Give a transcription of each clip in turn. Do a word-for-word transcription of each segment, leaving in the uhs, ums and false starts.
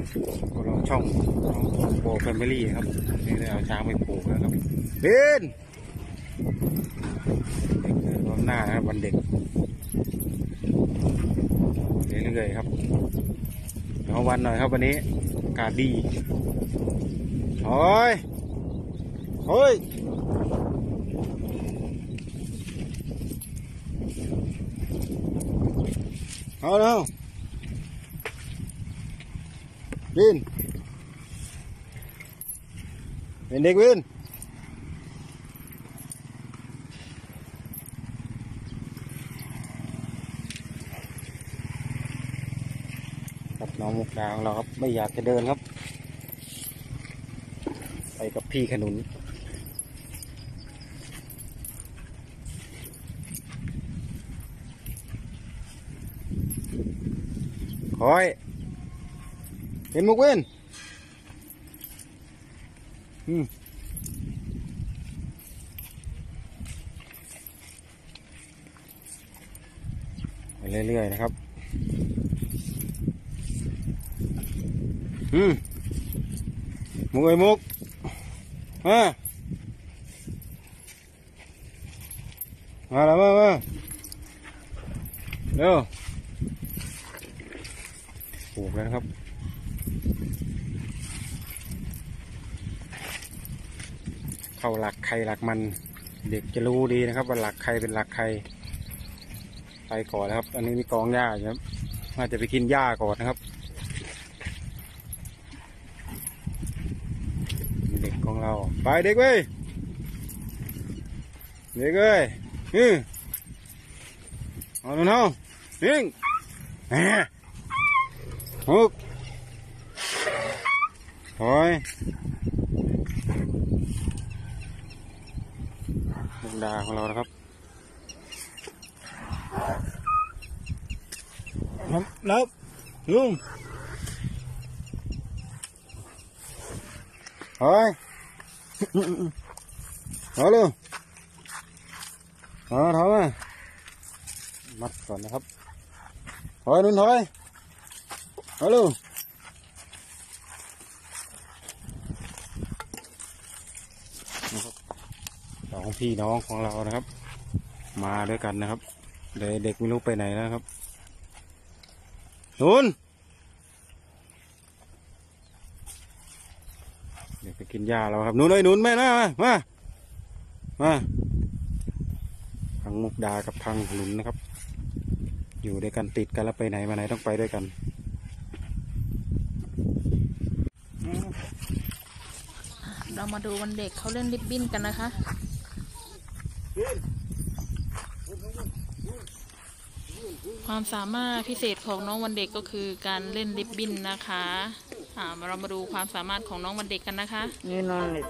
ก็ลองช่องช่องโบแฟมิลี่ครับนี่ได้เอาช้างไปปลูกแล้วครับเดินเด็กเดินรอบหน้านะครับวันเด็กเรื่อยๆครับเดี๋ยววันหน่อยครับวันนี้อากาศดีโอ้ยโอ้ยเอาแล้ววินเป็นเด็กวินครับน้องมุกดาของเราครับไม่อยากจะเดินครับไปกับพี่ขนุนคอยเห็นมุกเว้นอืมไปเรื่อยๆนะครับอืมมุกไอ้มุกมามาแล้วมามาเร็วปลูกแล้วครับเข้าหลักใครหลักมันเด็กจะรู้ดีนะครับว่าหลักใครเป็นหลักใครไปก่อนนะครับอันนี้มีกองหญ้าครับน่าจะไปกินหญ้าก่อนนะครับเด็กของเราไปเด็กเว้ยเด็กเว้ยอือเอาหนูนิ่งแหมหุกถอยมุกดาของเรานะครับนับนับลุงถอยถอยลุงถอยถอยมามัดก่อนนะครับถอยนุ่นถอยถอยลุงสองพี่น้องของเรานะครับมาด้วยกันนะครับเด็กเด็กไม่รู้ไปไหนแล้วครับนุ่นเดี๋ยวไปกินหญ้าเราครับนุ่นเลยนุ่นแม่นะมามาทางมุกดากับทางหนุนนะครับอยู่ด้วยกันติดกันแล้วไปไหนมาไหนต้องไปด้วยกันเรามาดูวันเด็กเขาเล่นริบบิ้นกันนะคะความสามารถพิเศษของน้องวันเด็กก็คือการเล่นริบบิ้นนะคะอ่าเรามาดูความสามารถของน้องวันเด็กกันนะคะนี่นอนเลย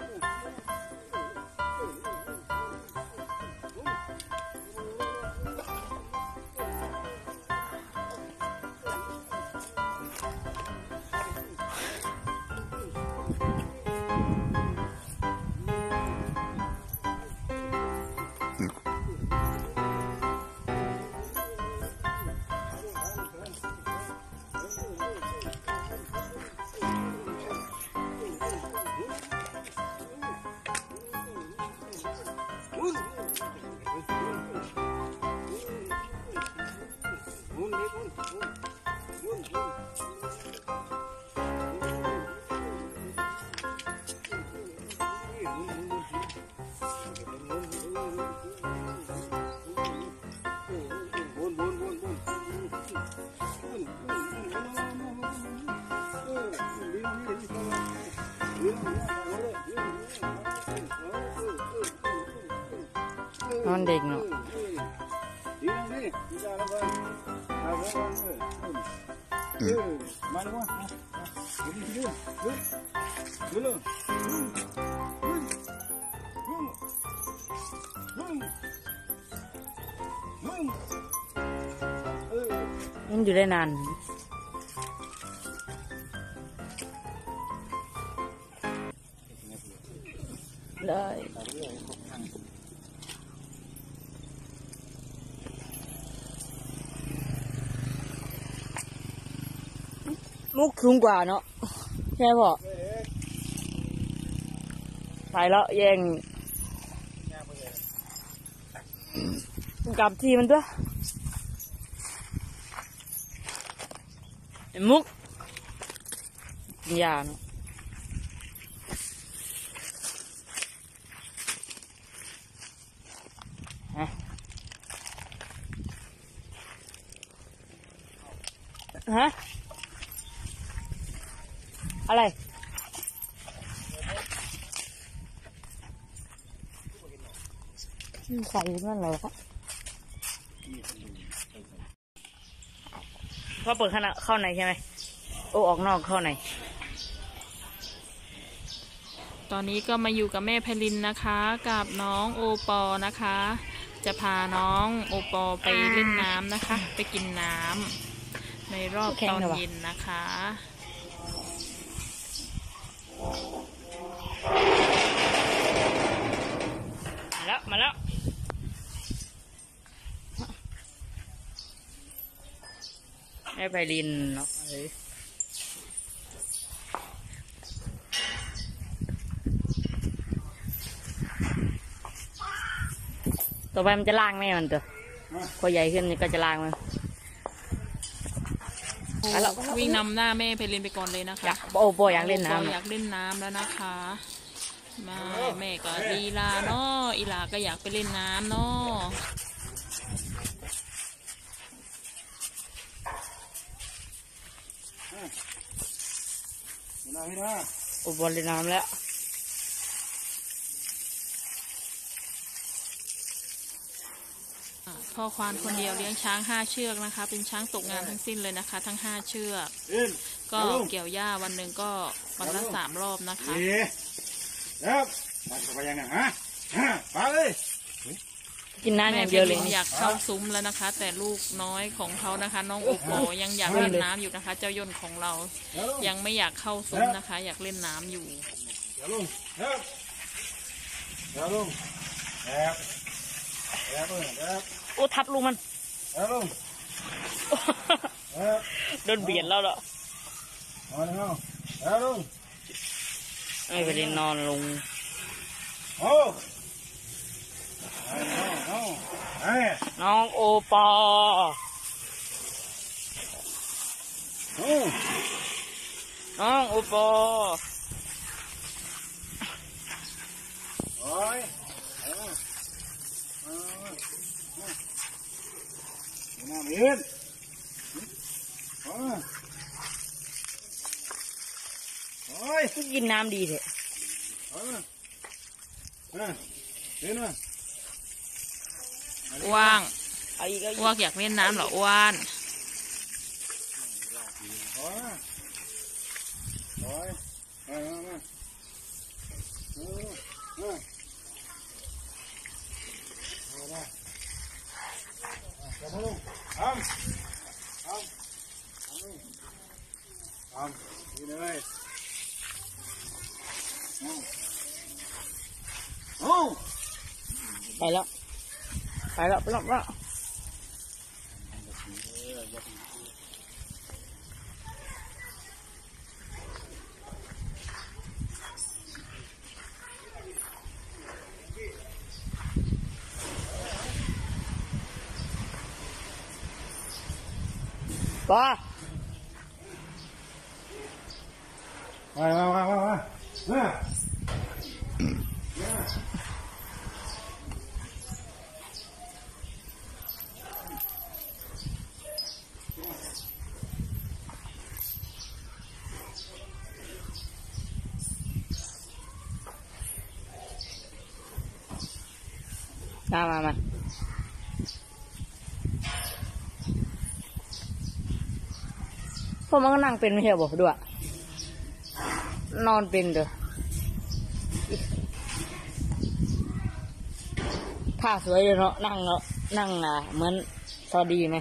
นอนเด็กเนาะมันอยู่ได้นานเลยมุกสูงกว่าเนาะใช่ป่ะไปแล้วแย่งกลับที่มันด้วยมุกกินยาเนาะฮะฮะอะไรใส่นั่นเหรอครับพอเปิดข้างเข้าในใช่ไหมโอ้ออกนอกเข้าในตอนนี้ก็มาอยู่กับแม่ไพลินนะคะกับน้องโอปอนะคะ จะพาน้องโอปอไปเล่นน้ำนะคะ ไปกินน้ำในรอบตอนเย็นนะคะมาแล้วมาแล้วแม่ไพลินเนาะต่อไปมันจะล่างแม่มันเถอะพอใหญ่ขึ้นนี่ก็จะล่างมันวิ่งนำหน้าแม่ไพลินไปก่อนเลยนะคะโอ้โบอยากเล่นน้ำอยากเล่นน้ำแล้วนะคะมาแม่ก็ลีลาเนาะอีลาก็อยากไปเล่นน้ำเนาะโอ้บอลเล่นน้ำแล้วพ่อควานคนเดียวเลี้ยงช้างห้าเชือกนะคะเป็นช้างตกงานทั้งสิ้นเลยนะคะ ทั้งห้าเชือกก็เกี่ยวหญ้าวันหนึ่งก็วันละสามรอบนะคะครับมันจะไปยังไงฮะไปเลยกินน้ำอย่างเดียวเลยอยากเข้าซุ้มแล้วนะคะ แต่ลูกน้อยของเขานะคะ น้องโอปอยังอยากเล่นน้ำอยู่นะคะ เจ้าย่นของเรายังไม่อยากเข้าซุ้มนะคะ อยากเล่นน้ำอยู่เดี๋ยวลุงเดี๋ยวเดี๋ยวลุงแอบแอบเลยแอบโอ้ทับลุงมันแอบลุงโดนเบียดแล้วเหรอนอนแล้วแอบลุงไม่ไปเล่นนอนลงโอ้น้องโอปอน้องโอปอโอ้ยน้ำเย็นโอ้ยกินน้ำดีเถอะว่างว่างอยากเล่นน้ำเหรออ้วนไปแล้วไปแล้วไปแล้วไปแล้วปอมามามามามามามามามาพวกมันก็นั่งเป็นไม่ใช่บอกด้วยนอนเป็นเด้อท่าสวยเลยเนาะนั่งเนาะนั่งอ่ะเหมือนซอดีไหม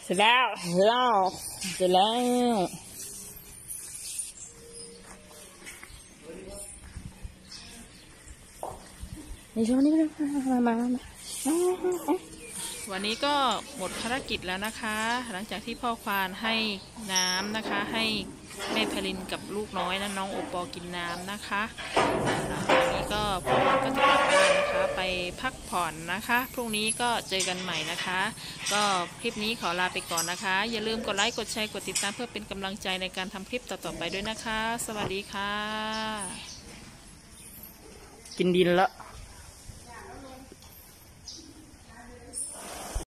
สร็จแล้วแล้วเสร็จแล้วนี่ชมนี่มามามามาวันนี้ก็หมดภารกิจแล้วนะคะ หลังจากที่พ่อควานให้น้ำนะคะ ให้แม่พลินกับลูกน้อยและน้องโอปอกินน้ำนะคะหลังจากนี้ก็พ่อควานก็จะกลับบ้านนะคะไปพักผ่อนนะคะพรุ่งนี้ก็เจอกันใหม่นะคะ ก็คลิปนี้ขอลาไปก่อนนะคะ อย่าลืมกดไลค์กดแชร์กดติดตามเพื่อเป็นกำลังใจในการทำคลิปต่อๆไปด้วยนะคะ สวัสดีค่ะกินดินละ